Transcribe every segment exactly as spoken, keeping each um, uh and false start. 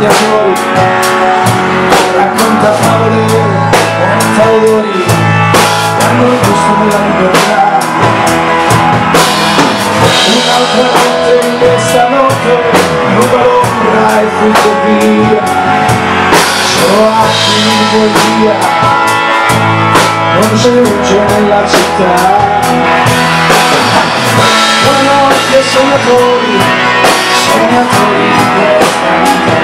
sognatori, racconta favole, porta odori, danno il gusto della libertà. Un'altra notte in questa notte, ruba l'ombra e fugge via, solo attimi di poesia, non c'è luce nella città. Buonanotte sognatori, sognatori di questa vita.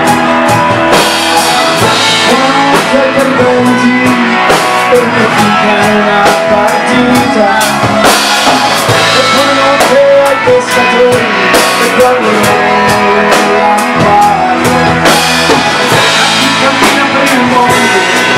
Buonanotte ai perdenti, perché finché è una partita. E buonanotte ai pescatori che guardano le lampade. A chi cammina per il mondo,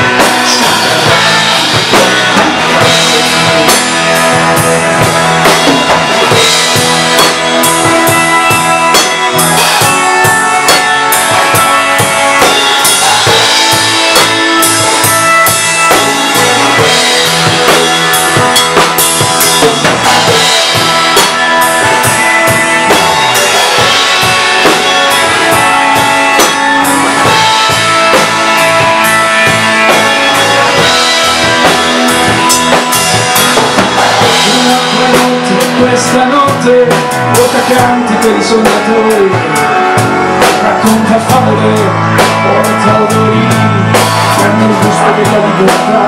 questa notte vota canti per i sognatori, racconta favole, porta odori, danno il gusto della libertà.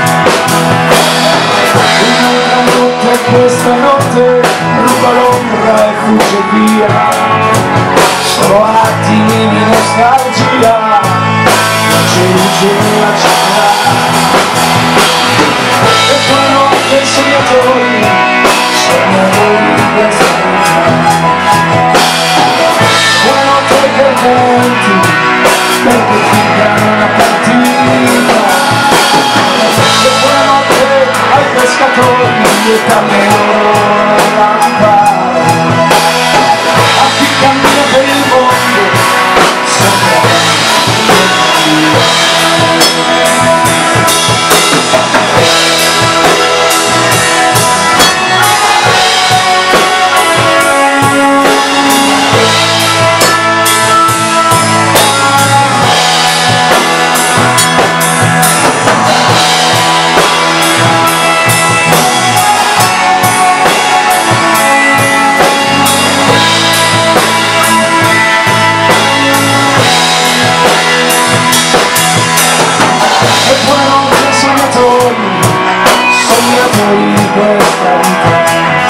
Un'altra notte questa notte ruba l'ombra e fugge via, solo attimi di nostalgia, non c'è luce nella città. E buonanotte sognatori, sognatori di questa vita. Buonanotte ai perdenti, perché finché una partita. E buonanotte ai pescatori e dalle loro lampade. A chi cammina per il mondo, sognatori di questa vita. Sognatori di questa vita.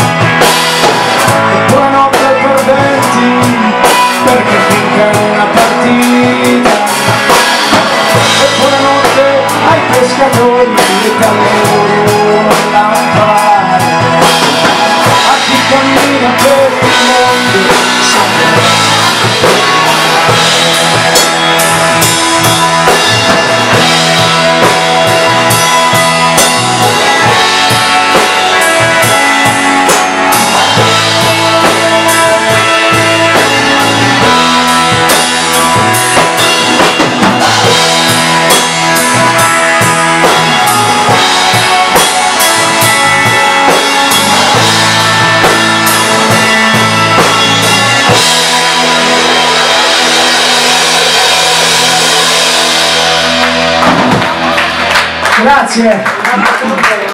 E buonanotte ai perdenti, perché finché è una partita. E buonanotte ai pescatori e dalle loro lampade. A chi cammina per il mondo, grazie.